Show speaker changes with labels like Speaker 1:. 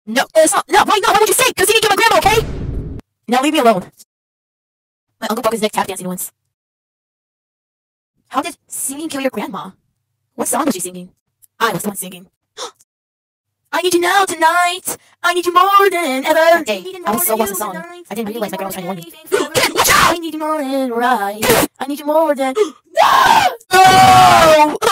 Speaker 1: No, it's not. No, why not? Why would you sing? Because he didn't kill my grandma, okay? Now leave me alone. My uncle broke his neck tap dancing once. How did singing kill your grandma? What song was she singing? I was the one singing. I need you now tonight. I need you more than ever. Hey, I was so lost in song. I didn't realize my girl was trying to warn me. Watch out! I need you more than right. I need you more than. No!